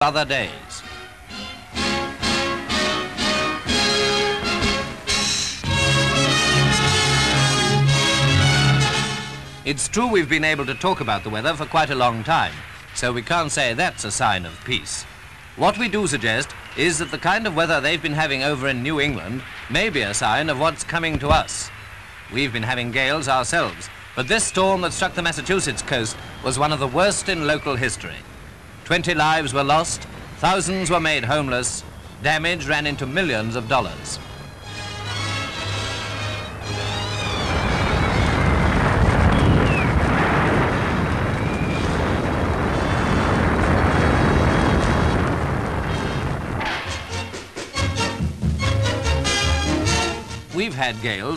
other days. It's true we've been able to talk about the weather for quite a long time, so we can't say that's a sign of peace. What we do suggest is that the kind of weather they've been having over in New England may be a sign of what's coming to us. We've been having gales ourselves, but this storm that struck the Massachusetts coast was one of the worst in local history. 20 lives were lost, thousands were made homeless, damage ran into millions of dollars. We've had gales